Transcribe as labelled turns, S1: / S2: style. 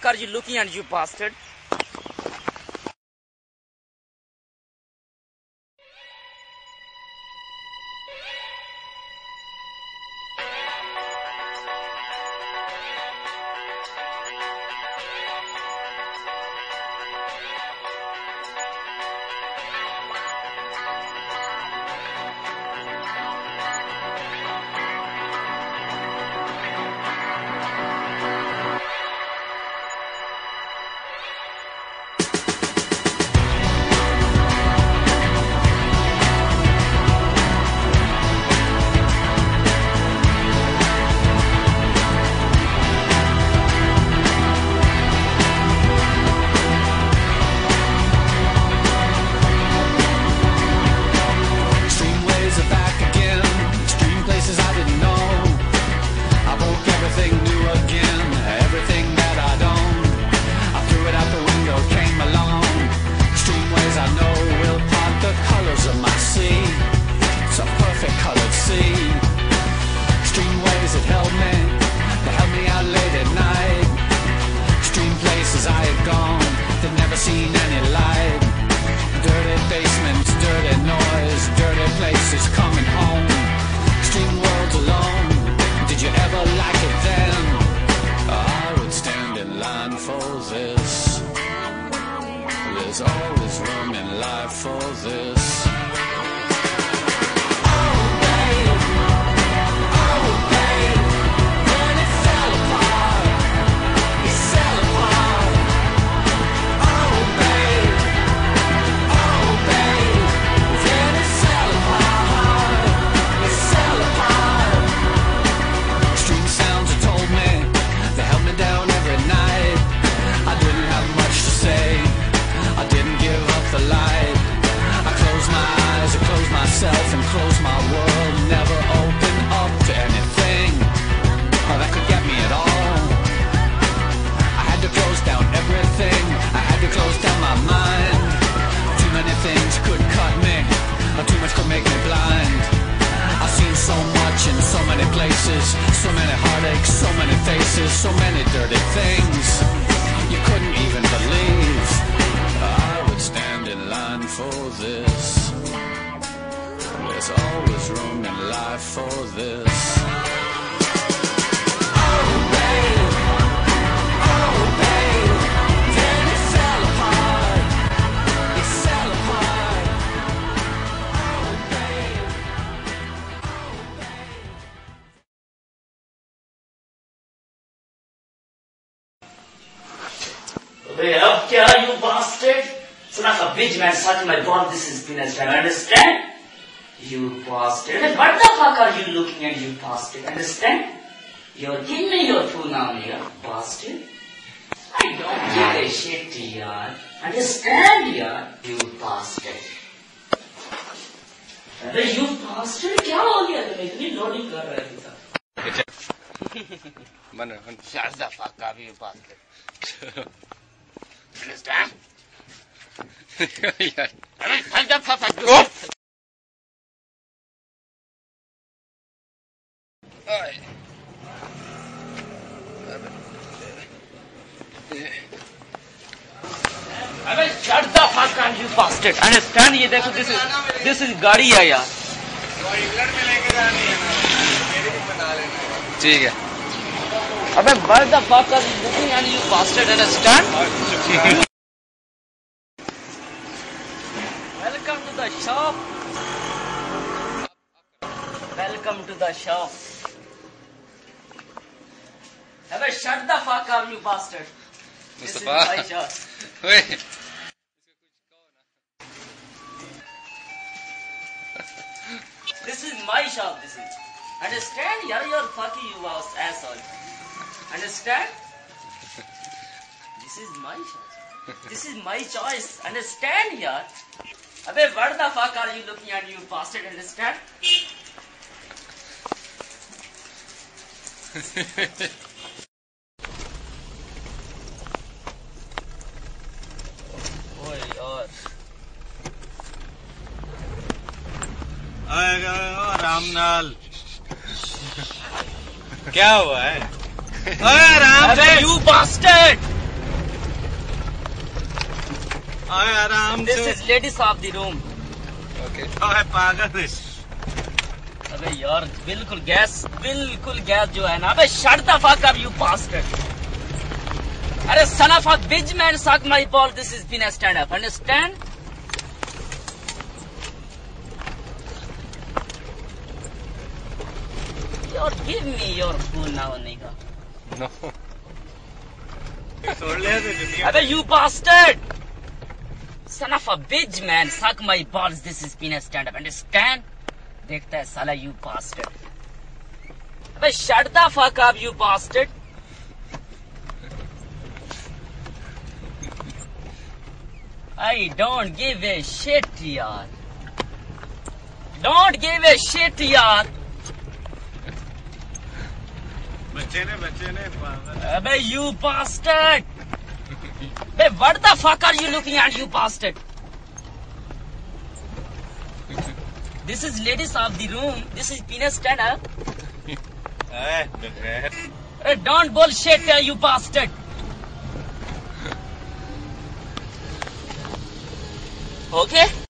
S1: are you looking at, you bastard?
S2: There's always room in life for this. And close my world, never open up to anything that could get me at all. I had to close down everything, I had to close down my mind. Too many things could cut me, too much could make me blind. I've seen so much in so many places, so many heartaches, so many faces, so many dirty things you couldn't even believe. I would stand in line for this. There's always room in life for this. Oh babe, then it fell apart. It fell apart. Oh babe,
S1: Hey, up here, you bastard! So like a bitch man sucking my god, this is penis time, understand? You bastard. What the fuck are you looking at, you bastard? Understand? Give me your phone now, you bastard. I don't give a shit, yaar. Understand, yaar? You bastard. अरे you bastard, क्या हो गया तुम्हें? इतनी loading कर रहा था। Shut the fuck up, you bastard. Understand? Shut the fuck up. अबे shut the fuck up, you bastard. Understand? ये देखो, this is गाड़ी है यार. इंग्लैंड में लेके जानी है ना, मेरी भी बना लेना. ठीक है. अबे what the fuck are you looking at, you bastard? Understand? Welcome to the shop. Welcome to the shop. Abbe, shut the fuck up, you bastard. This is my shop.
S2: Wait.
S1: This is my shop, this is. Understand? You're fucking you asshole. Understand? This is my shop. This is my choice. Understand, yaar? Abbe, what the fuck are you looking at, you bastard? Understand?
S3: रामनाल क्या हुआ है? Ram
S1: you bastard
S3: ओए आराम
S1: This
S3: से।
S1: is ladies of the room.
S3: Okay. ओए पागल।
S1: अबे यार बिल्कुल गैस जो है ना, अबे shut the fuck up you bastard. अरे son of a bitch man, suck my ball. This is been a stand up. Understand? You're give me your phone now, nigga.
S3: No. छोड़ ले तो
S1: अबे you bastard. Son of a bitch man, suck my balls. This is been a stand up. Understand? देखता है साला you bastard. अबे shut the fuck up you bastard. I don't give a shit यार. Don't give a shit यार.
S3: बच्चे ने पागल।
S1: अबे you bastard. अबे what the fuck are you looking at you bastard? This is ladies of the room. This is penis stand up. Don't bullshit you bastard. Okay?